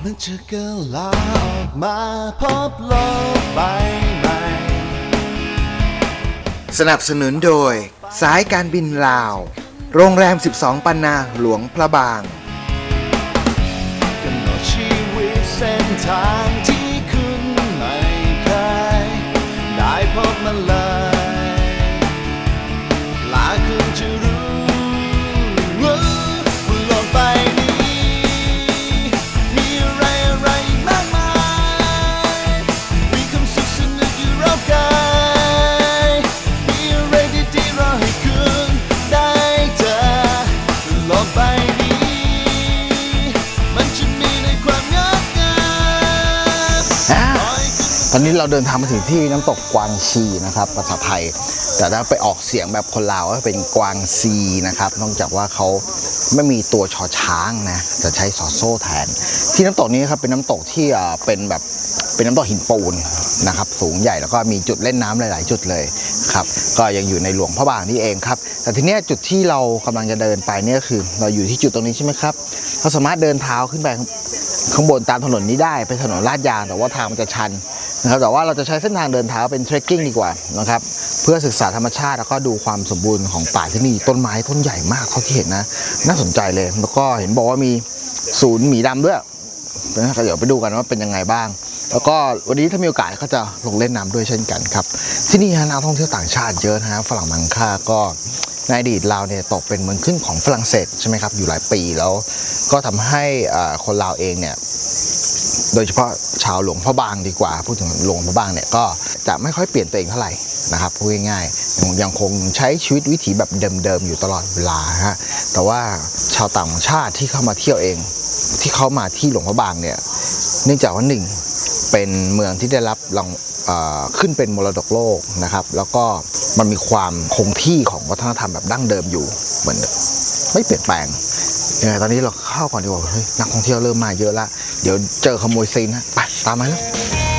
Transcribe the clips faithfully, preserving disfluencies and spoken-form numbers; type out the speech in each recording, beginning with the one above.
มันจะกลาออกมาพบโลกใบใหม่สนับสนุนโดยสายการบินลาวโรงแรมสิบสองปันนาหลวงพระบางกำหนดชีวิตเส้นทางที่คุณไม่เคยได้พบมันเลยหลายคุณจะรู้ว่าโลกใบนี้มีอะไรอะไรมากมายมีความสุขสนุกอยู่รอบกายมีอะไรดีๆรอให้คุณได้เจอโลกใบนี้มันจะมีในความงดงามตอนนี้เราเดินทางมาถึงที่น้ำตกกวางชีนะครับภาษาไทยแต่ถ้าไปออกเสียงแบบคนลาวก็เป็นกวางซีนะครับนอกจากว่าเขาไม่มีตัวชอช้างนะจะใช้ซอโซ่แทนที่น้ำตกนี้ครับเป็นน้ำตกที่เป็นแบบเป็นน้ำตกหินปูนนะครับสูงใหญ่แล้วก็มีจุดเล่นน้ำหลายๆจุดเลยครับก็ยังอยู่ในหลวงพระบางนี่เองครับแต่ทีนี้จุดที่เรากำลังจะเดินไปเนี่ยคือเราอยู่ที่จุดตรงนี้ใช่ไหมครับเราสามารถเดินเท้าขึ้นไปข้างบนตามถนนนี้ได้เป็นถนนลาดยางแต่ว่าทางมันจะชันนะครับแต่ว่าเราจะใช้เส้นทางเดินเท้าเป็นเทรคกิ้งดีกว่านะครับเพื่อศึกษาธรรมชาติแล้วก็ดูความสมบูรณ์ของป่าที่นี่ต้นไม้ต้นใหญ่มากเท่าที่เห็นนะน่าสนใจเลยแล้วก็เห็นบอกว่ามีศูนย์หมีดำด้วยนะครับเดี๋ยวไปดูกันว่าเป็นยังไงบ้างแล้วก็วันนี้ถ้ามีโอกาสก็จะลงเล่นน้ำด้วยเช่นกันครับที่นี่นักท่องเที่ยวต่างชาติเยอะนะฮะฝรั่งมังค่าก็ในอดีตลาวเนี่ยตกเป็นเมืองขึ้นของฝรั่งเศสใช่ไหมครับอยู่หลายปีแล้วก็ทำให้คนลาวเองเนี่ยโดยเฉพาะชาวหลวงพระบางดีกว่าพูดถึงหลวงพระบางเนี่ยก็จะไม่ค่อยเปลี่ยนตัวเองเท่าไหร่นะครับพูดง่ายๆยังคงใช้ชีวิตวิถีแบบเดิมๆอยู่ตลอดเวลาฮะแต่ว่าชาวต่างชาติที่เข้ามาเที่ยวเองที่เขามาที่หลวงพระบางเนี่ยเนื่องจากว่าหนึ่งเป็นเมืองที่ได้รับรางขึ้นเป็นมรดกโลกนะครับแล้วก็มันมีความคงที่ของวัฒนธรรมแบบดั้งเดิมอยู่เหมือนไม่เปลี่ยนแปลงยังไงตอนนี้เราเข้าก่อนดีกว่าเฮ้ยนักท่องเที่ยวเริ่มมาเยอะละเดี๋ยวเจอขโมยซีนนะไปตามมาแล้ว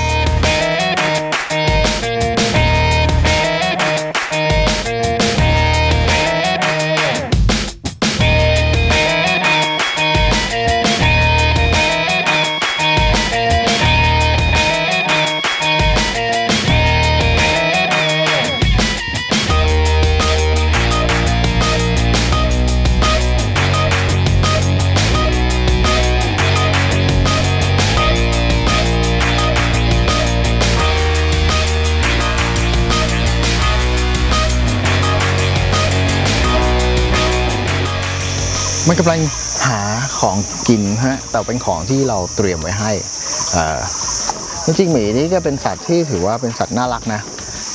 มันกำลังหาของกินฮะแต่เป็นของที่เราเตรียมไว้ให้จริงๆหมีนี่ก็เป็นสัตว์ที่ถือว่าเป็นสัตว์น่ารักนะ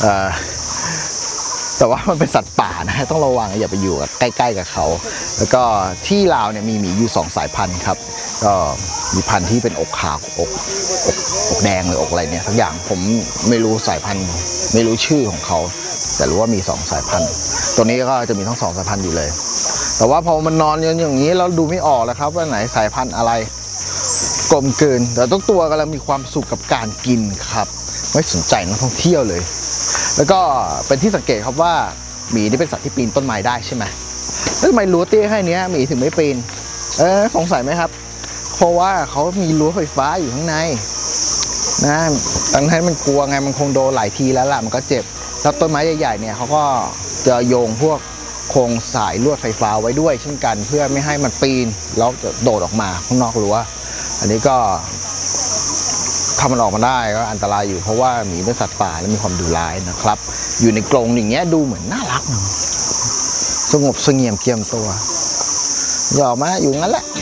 แต่ว่ามันเป็นสัตว์ป่านะต้องระวังอย่าไปอยู่ใกล้ๆกับเขาแล้วก็ที่ลาวเนี่ยมีหมีอยู่สองสายพันธุ์ครับก็มีพันธุ์ที่เป็นอกขาวอกอกอกแดงหรืออกอะไรเนี่ยทั้งอย่างผมไม่รู้สายพันธุ์ไม่รู้ชื่อของเขาแต่รู้ว่ามีสองสายพันธุ์ตัวนี้ก็จะมีทั้งสองสายพันธุ์อยู่เลยแต่ว่าพอมันนอนอย่างนี้เราดูไม่ออกแล้วครับว่าไหนสายพันธุ์อะไรกลมกลืนแต่ทุกตัวกำลังมีความสุขกับการกินครับไม่สนใจนักท่องเที่ยวเลยแล้วก็เป็นที่สังเกตครับว่าหมีนี่เป็นสัตว์ที่ปีนต้นไม้ได้ใช่ไหมแล้วทำไมรั้วเตี้ยแค่นี้หมีถึงไม่ปีนเออสงสัยไหมครับเพราะว่าเขามีรั้วไฟฟ้าอยู่ข้างในนะตอนนั้นมันกลัวไงมันคงโดนหลายทีแล้วล่ะมันก็เจ็บแล้วต้นไม้ใหญ่ๆเนี่ยเขาก็จะโยงพวกโครงสายลวดไฟฟ้าไว้ด้วยเช่นกันเพื่อไม่ให้มันปีนแล้วจะโดดออกมาข้างนอกรั้วอันนี้ก็ถ้ามันออกมาได้ก็อันตรายอยู่เพราะว่าหมีเป็นสัตว์ป่าและมีความดุร้ายนะครับอยู่ในกรงอย่างเงี้ยดูเหมือนน่ารักสงบเสงี่ยมเกียมตัวอย่าออกมาอยู่งั้นแหละ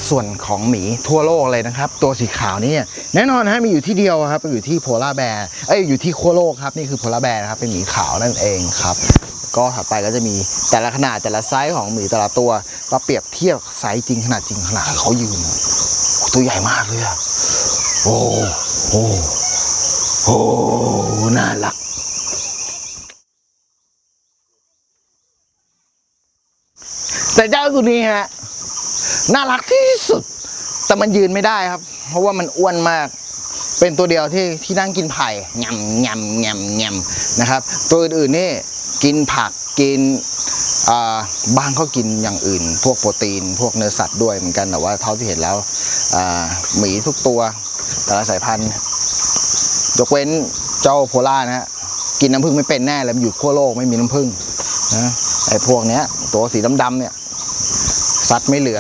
ส่วนของหมีทั่วโลกเลยนะครับตัวสีขาวนี่แน่นอนนะมีอยู่ที่เดียวครับอยู่ที่โพลาร์แบร์เอ้ยอยู่ที่ขั้วโลกครับนี่คือโพลาร์แบร์นะครับเป็นหมีขาวนั่นเองครับก็ถัดไปก็จะมีแต่ละขนาดแต่ละไซส์ของหมีแต่ละตัวมาเปรียบเทียบไซส์จริงขนาดจริงขนาดเขายืนตัวใหญ่มากเลยอะโอ้โหโอ้น่ารักแต่เจ้าตัวนี้ฮะน่ารักที่สุดแต่มันยืนไม่ได้ครับเพราะว่ามันอ้วนมากเป็นตัวเดียวที่ที่นั่งกินไผ่ยำยำยำยำนะครับตัวอื่นๆนี่กินผักกินบ้างก็กินอย่างอื่นพวกโปรตีนพวกเนื้อสัตว์ด้วยเหมือนกันแต่ว่าเท่าที่เห็นแล้วหมีทุกตัวแต่ละสายพันธุ์ยกเว้นเจ้าโพล่านะฮะกินน้ำผึ้งไม่เป็นแน่เลยอยู่ขั้วโลกไม่มีน้ำผึ้งนะไอ้พวกเนี้ยตัวสีดำๆเนี่ยสัตว์ไม่เหลือ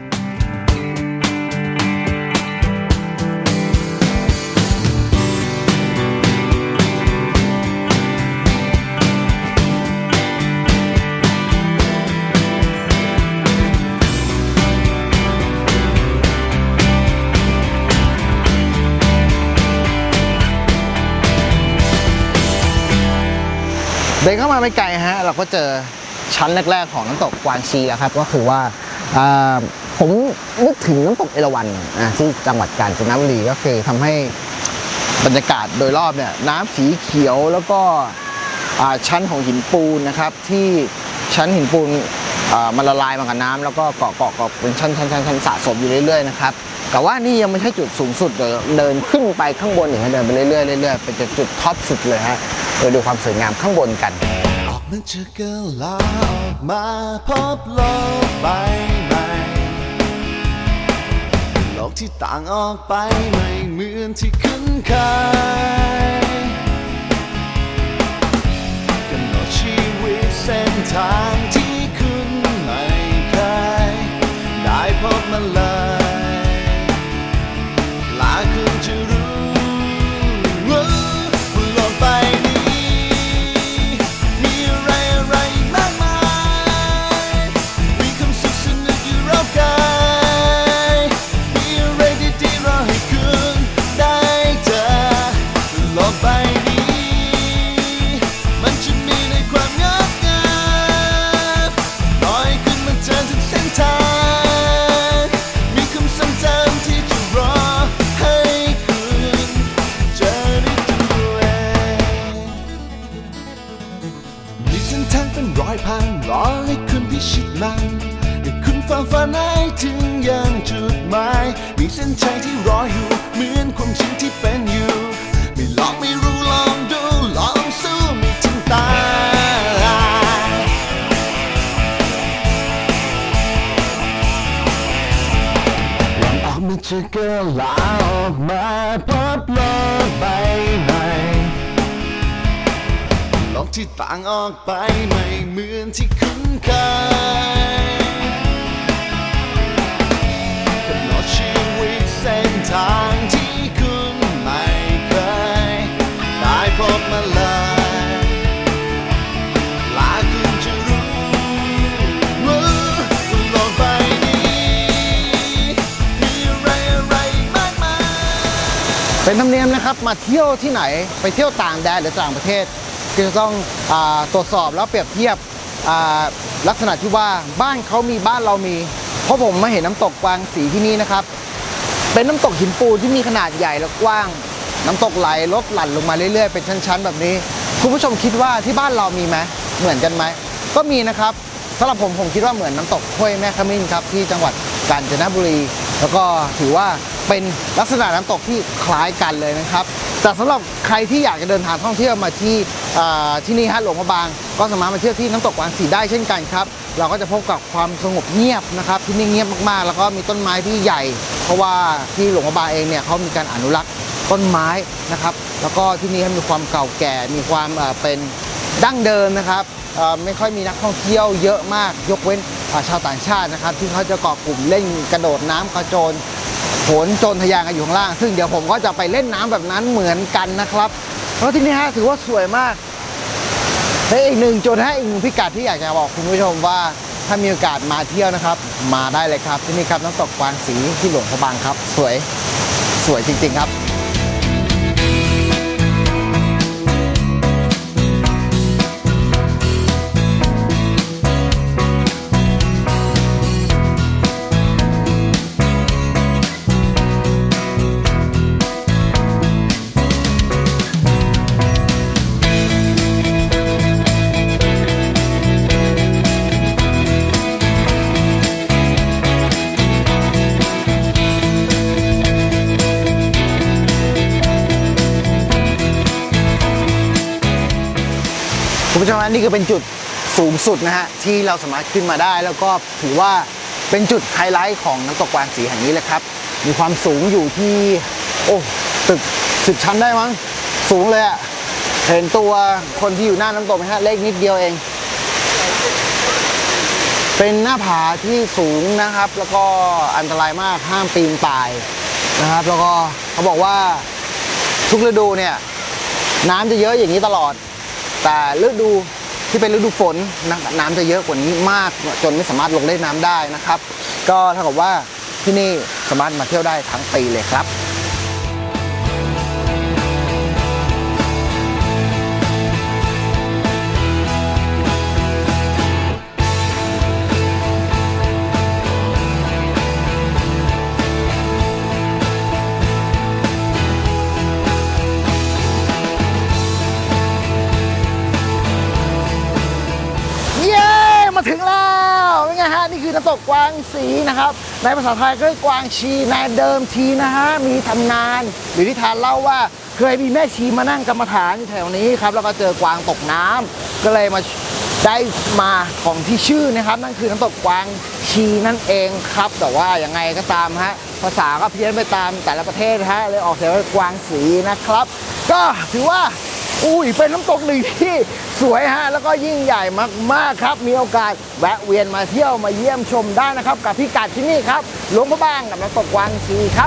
เดินเข้ามาไม่ไกลฮะเราก็เจอชั้นแรกๆของน้ำตกกวางชีแล้วครับก็คือว่าผมนึกถึงน้ำตกเอราวัณที่จังหวัดกาญจนบุรีก็คือทำให้บรรยากาศโดยรอบเนี่ยน้ำสีเขียวแล้วก็ชั้นของหินปูนนะครับที่ชั้นหินปูนมันละลายมากับน้ำแล้วก็เกาะเกาะเกาะเป็นชั้นชั้นชั้นชั้นสะสมอยู่เรื่อยๆนะครับแต่ว่านี่ยังไม่ใช่จุดสูงสุดเดินขึ้นไปข้างบนอย่างเงี้ยเดินไปเรื่อยๆเรื่อยๆเป็นจุดท็อปสุดเลยฮะไปดูความสวยงามข้างบนกันออกมาจากกะลาออกมาพบโลกใบใหม่โลกที่ต่างออกไปไม่เหมือนที่คุ้นเคยกำหนดชีวิตเส้นทางที่คุณไม่เคยได้พบมันเลยหลายคนจะรู้ว่าโลกใบนี้มีอะไรอะไรมากมายมีคำสุขสนุกอยู่รอบกายมีอะไรดีๆรอให้คุณได้เจอโลกใบนี้มันจะมีในความงดงามรอให้คุณมาเจอทุกเส้นทางมีคำสั่งจำที่จะรอให้คุณเจอได้ตัวเองมีเส้นทางเป็นร้อยพันรอให้คุณพิชิตมันให้คุณฝ่าฟันให้ถึงยังจุดหมายมีเส้นชัยที่รออยู่เหมือนความจริงที่เป็นอยู่ไม่ลองไม่รู้ลองดูลองสู้ไม่ถึงตายลองออกมาจากกะลาออกมาพบโลกใบใหม่โลกที่ต่างออกไปไม่เหมือนที่คุ้นเคยกำหนดชีวิตเส้นทางที่คุณไม่เคยได้พบมาเลยหลายคนจะรู้ว่าโลกใบนี้มีอะไรอะไรมากมายเป็นธรรมเนียมนะครับมาเที่ยวที่ไหนไปเที่ยวต่างแดนหรือต่างประเทศก็จะต้องตรวจสอบแล้วเปรียบเทียบลักษณะที่ว่าบ้านเขามีบ้านเรามีเพราะผมมาเห็นน้ำตกกวางสีที่นี่นะครับเป็นน้ำตกหินปูนที่มีขนาดใหญ่และกว้างน้ำตกไหลลดหลั่นลงมาเรื่อยๆเป็นชั้นๆแบบนี้คุณผู้ชมคิดว่าที่บ้านเรามีไหมเหมือนกันไหมก็มีนะครับสำหรับผมผมคิดว่าเหมือนน้ำตกห้วยแม่ขมิ้นครับที่จังหวัดกาญจนบุรีแล้วก็ถือว่าเป็นลักษณะน้ำตกที่คล้ายกันเลยนะครับแต่สำหรับใครที่อยากจะเดินทางท่องเที่ยวมาที่ที่นี่ฮะหลวงพระบางก็สามารถมาเที่ยวที่น้ำตกกวางสีได้เช่นกันครับเราก็จะพบกับความสงบเงียบนะครับที่นี่เงียบมากๆแล้วก็มีต้นไม้ที่ใหญ่เพราะว่าที่หลวงพระบางเองเนี่ยเขามีการอนุรักษ์ต้นไม้นะครับแล้วก็ที่นี่มีความเก่าแก่มีความเป็นดั้งเดิมนะครับไม่ค่อยมีนักท่องเที่ยวเยอะมากยกเว้นชาวต่างชาตินะครับที่เขาจะเกาะกลุ่มเล่นกระโดดน้ำกระโจนโหนโจรทะยานกันอยู่ข้างล่างซึ่งเดี๋ยวผมก็จะไปเล่นน้ำแบบนั้นเหมือนกันนะครับเพราะที่นี่ฮะถือว่าสวยมากและอีกหนึ่งจุดให้อีกหนึ่งพิกัดที่อยากจะบอกคุณผู้ชมว่าถ้ามีโอกาสมาเที่ยวนะครับมาได้เลยครับที่นี่ครับน้ำตกกวางสีที่หลวงพระบางครับสวยสวยจริงๆครับคุณผู้ชมนี่คือเป็นจุดสูงสุดนะฮะที่เราสามารถขึ้นมาได้แล้วก็ถือว่าเป็นจุดไฮไลท์ของน้ำตกกวางสีแห่งนี้เลยครับมีความสูงอยู่ที่โอ้ตึกสิบชั้นได้มั้งสูงเลยอะเห็นตัวคนที่อยู่หน้าน้ำตกไหมฮะเล็กนิดเดียวเองเป็นหน้าผาที่สูงนะครับแล้วก็อันตรายมากห้ามปีนป่ายนะครับแล้วก็เขาบอกว่าทุกฤดูเนี่ยน้ำจะเยอะอย่างนี้ตลอดแต่ฤดูที่เป็นฤดูฝนน้ำจะเยอะกว่านี้มากจนไม่สามารถลงเล่นน้ำได้นะครับก็เท่ากับว่าที่นี่สามารถมาเที่ยวได้ทั้งปีเลยครับมาถึงแล้วเป็นไงฮะนี่คือน้ำตกกวางสีนะครับในภาษาไทยก็เรียกกวางชีในเดิมทีนะฮะมีตำนานหรือนิทานเล่าว่าเคยมีแม่ชีมานั่งกรรมฐานอยู่แถวนี้ครับแล้วก็เจอกวางตกน้ำก็เลยมาได้มาของที่ชื่อนะครับนั่นคือน้ำตกกวางชีนั่นเองครับแต่ว่ายังไงก็ตามฮะภาษาก็เพี้ยนไปตามแต่ละประเทศฮะเลยออกเสียงว่ากวางสีนะครับก็ถือว่าอุ้ยเป็นน้ำตกหนึ่งที่สวยฮะแล้วก็ยิ่งใหญ่มากๆครับมีโอกาสแวะเวียนมาเที่ยวมาเยี่ยมชมได้นะครับกับพิกัดที่นี่ครับหลวงพระบางกับน้ำตกกวางสีครับ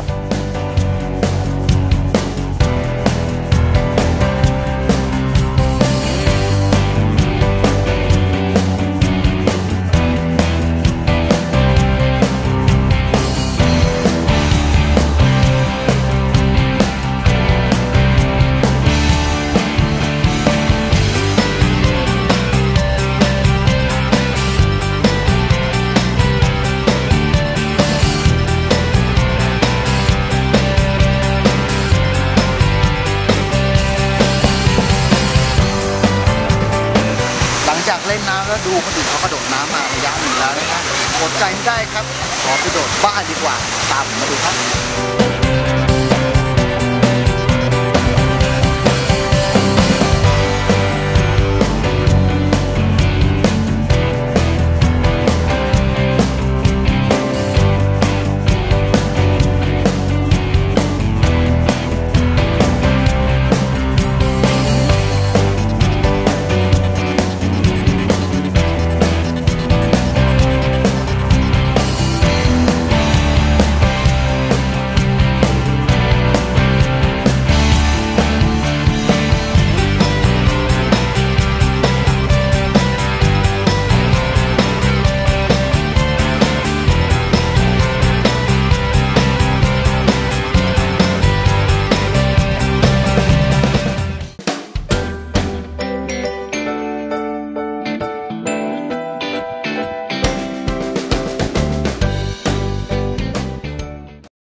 จากเล่นน้ำแล้วดูคนอื่นเขากระโดดน้ำมาระยะหนึ่งแล้วนะครับอดใจไม่ได้ครับขอไปโดดบ้านดีกว่าตามผมมาดูครับ